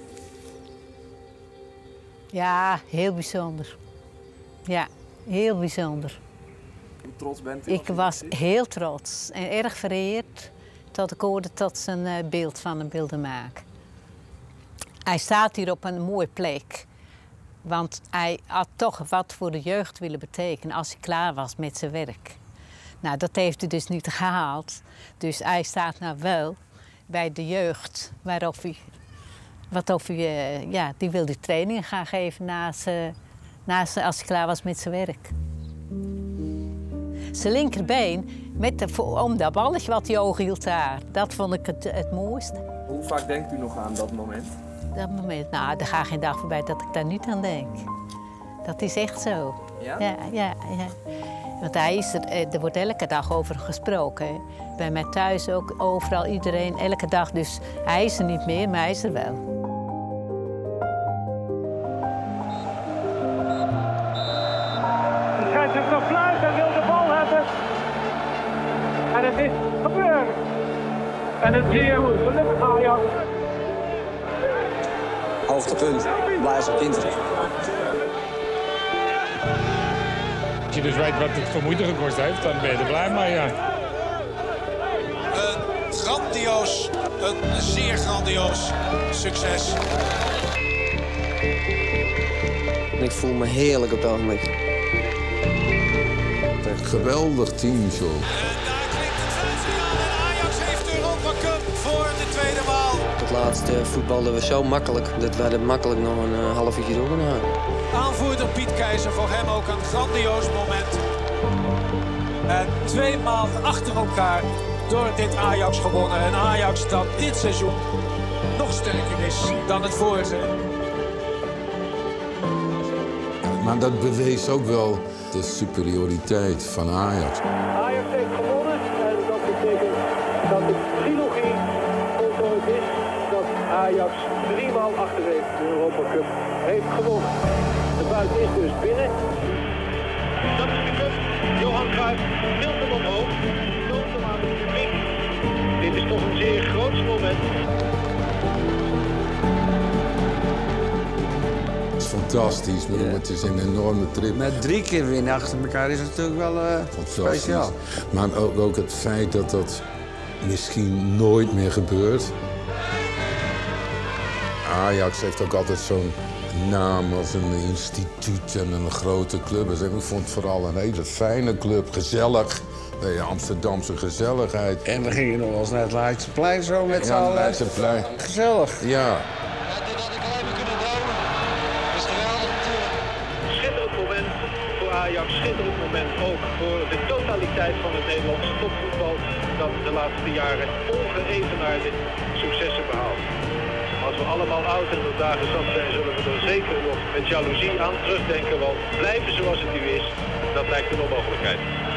[SPEAKER 10] Ja, heel bijzonder. Ja, heel bijzonder.
[SPEAKER 7] Hoe trots bent u?
[SPEAKER 10] Ik was heel trots en erg vereerd tot ik hoorde dat ze een beeld van hem wilden maken. hij staat hier op een mooie plek. Want hij had toch wat voor de jeugd willen betekenen als hij klaar was met zijn werk. Nou, dat heeft hij dus niet gehaald. Dus hij staat nou wel bij de jeugd, waarop hij, wat of hij, uh, ja, die wil die training gaan geven naast, uh, naast, als hij klaar was met zijn werk. Zijn linkerbeen, met de, om dat balletje wat hij oog hield daar, dat vond ik het, het mooiste.
[SPEAKER 7] Hoe vaak denkt u nog aan dat moment?
[SPEAKER 10] Dat moment, nou, er gaat geen dag voorbij dat ik daar niet aan denk. Dat is echt zo.
[SPEAKER 7] Ja?
[SPEAKER 10] Ja, ja, ja. Want hij is er, er wordt elke dag over gesproken. Hè. Bij mij thuis ook, overal, iedereen, elke dag. Dus hij is er niet meer, maar hij is er wel.
[SPEAKER 11] De scheidsrechter fluit en wil de bal hebben. En het is gebeurd. En het zeer goed, gelukkig Ajax.
[SPEAKER 18] Hoogtepunt, Blaas op Kinderen.
[SPEAKER 19] Als je dus weet wat het voor moeite gekost heeft, dan ben je er blij mee, ja.
[SPEAKER 9] Een grandioos, een zeer grandioos succes.
[SPEAKER 18] Ik voel me heerlijk op het ogenblik.
[SPEAKER 3] Een geweldig team zo.
[SPEAKER 9] Ajax heeft de Europa Cup voor de tweede maal.
[SPEAKER 18] Het laatste voetbalden we zo makkelijk dat wij er makkelijk nog een uh, half uurtje door kunnen gaan.
[SPEAKER 9] Aanvoerder Piet Keizer, voor hem ook een grandioos moment. En twee maal achter elkaar door dit Ajax gewonnen. Een Ajax dat dit seizoen nog sterker is dan het vorige.
[SPEAKER 3] Maar dat bewees ook wel de superioriteit van Ajax.
[SPEAKER 1] Ajax heeft gewonnen en dat betekent dat de trilogie voltooid is. Dat Ajax driemaal achtereen de Europa Cup heeft gewonnen. De buit is dus binnen. Dat is de cup. Johan Cruijff tilt hem omhoog. Toont hem aan het publiek. Dit is toch een zeer groot moment.
[SPEAKER 3] Het is fantastisch, ik bedoel,
[SPEAKER 2] Ja.
[SPEAKER 3] het is een enorme trip.
[SPEAKER 2] Met drie keer winnen achter elkaar is het natuurlijk wel uh, speciaal.
[SPEAKER 3] Maar ook, ook het feit dat dat misschien nooit meer gebeurt. Ajax heeft ook altijd zo'n naam als een instituut en een grote club. Dus ik vond het vooral een hele fijne club, gezellig. De Amsterdamse gezelligheid.
[SPEAKER 2] En we gingen nog wel eens naar het Leidseplein zo met z'n
[SPEAKER 3] Ja,
[SPEAKER 2] allen.
[SPEAKER 3] Leidseplein.
[SPEAKER 2] Gezellig.
[SPEAKER 3] Ja.
[SPEAKER 1] Schitterend moment voor Ajax, schitterend moment ook voor de totaliteit van het Nederlandse topvoetbal dat de laatste jaren ongeëvenaarde successen behaalt. Als we allemaal oud en op dagen zat zijn, zullen we er zeker nog met jaloezie aan terugdenken, want blijven zoals het nu is, dat lijkt een onmogelijkheid.